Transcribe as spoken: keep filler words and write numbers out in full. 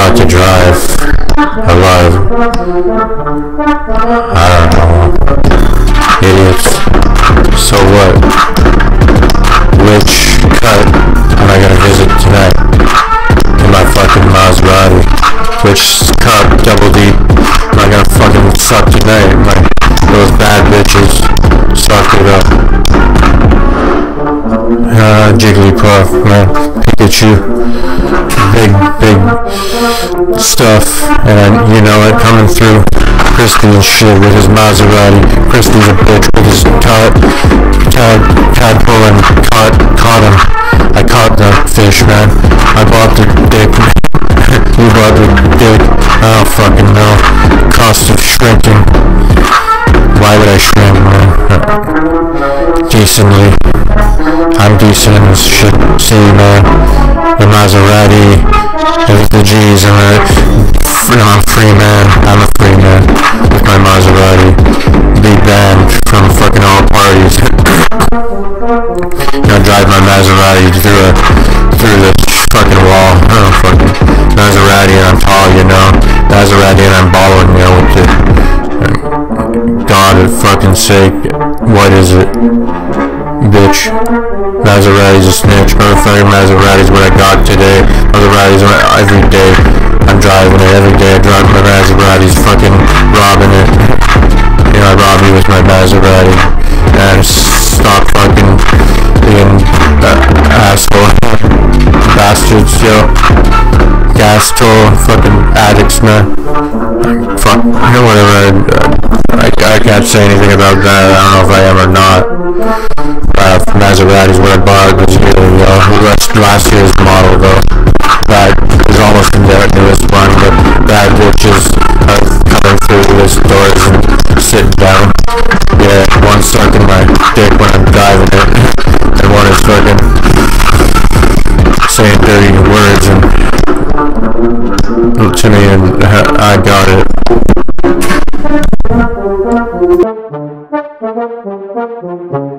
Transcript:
got to drive a lot of, I don't know, idiots. So what? Which cut am I gonna visit tonight? In my fucking Maserati. Which cup, double D, am I gonna fucking suck tonight? My, those bad bitches suck it up. Uh, Jigglypuff, man, Pikachu, big, big stuff, and you know it, coming through. Christy and shit with his Maserati. Christy's a bitch with his tad, tad, tadpole and caught, caught him. I caught the fish, man. I bought the dick. You bought the dick. I don't fucking know. Cost of shrinking. Why would I shrink, man? Decently. I'm decent in this shit. See, man. The Maserati. With the G's. I'm a, I'm a free man. I'm a free man. With my Maserati. Be banned from fucking all parties. You know, drive my Maserati through a, through this fucking wall. Oh, fucking Maserati and I'm tall, you know. Maserati and I'm balling, you know, with the, God, for fucking sake. What is it? Bitch. Maserati's a snitch. Motherfucking Maserati's what I got today. Maserati's every day. I'm driving it every day. I drive my Maserati's fucking robbing it. You know, I rob you with my Maserati. And stop fucking being uh, asshole. Bastards, yo. Gas toll. Fucking addicts, man. Fuck. You know, whatever. I, I, I can't say anything about that. I don't know if I am or not. Uh, Maserati's what I bought this year, you know. Last, last year's model, though. That is almost in their newest one, but bad bitches are coming through this doors and sitting down. Yeah, one sucking my dick when I'm driving it, and one is fucking saying dirty words and to me, and I got it.